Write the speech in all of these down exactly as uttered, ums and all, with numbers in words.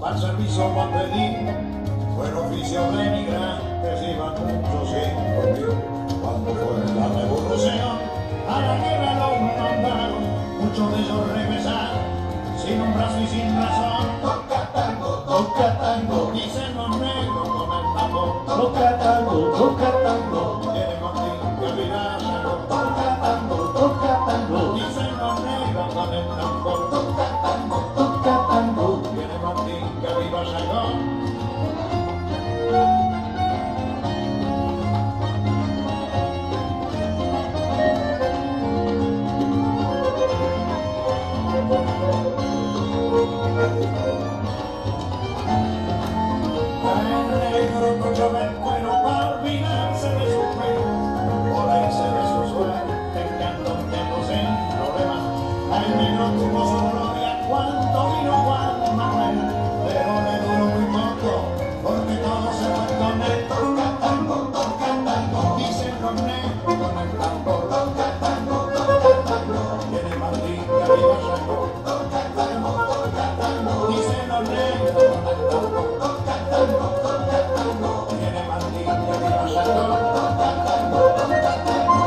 al servicio pedí, fue el oficio de migrantes, iban muchos sin dormir. Cuando fue la revolución, a la guerra los mandaron, muchos de ellos regresaron, sin un brazo y sin razón. Toca tango, toca tango, dicen los negros con el tambor. Toca tango, toca tango, tiene Martín que viaja. Toca tango, toca tango, dicen los negros con el tambor. Toca tango, toca tango, tiene Martín que viva Chagón. El negro con llover cuero para olvidarse de su pelo, por irse de su suerte, que ando metiendo sin problemas. El negro tuvo su gloria cuando vino Juan Manuel, pero le duró muy poco, porque todo se fue con él. Toca tango, toca tango, dicen los negros con el tambor. Toca tango, toca tango, tiene Martín que arriba Chagón. Toca tango, toca tango, dicen los negros con el tambor. Toca tango, toca tango, tiene Martín que arriba Chagón. Toca tango, toca tango,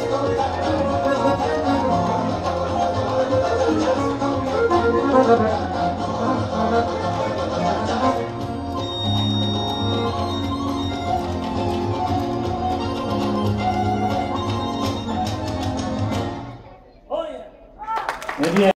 toca tango.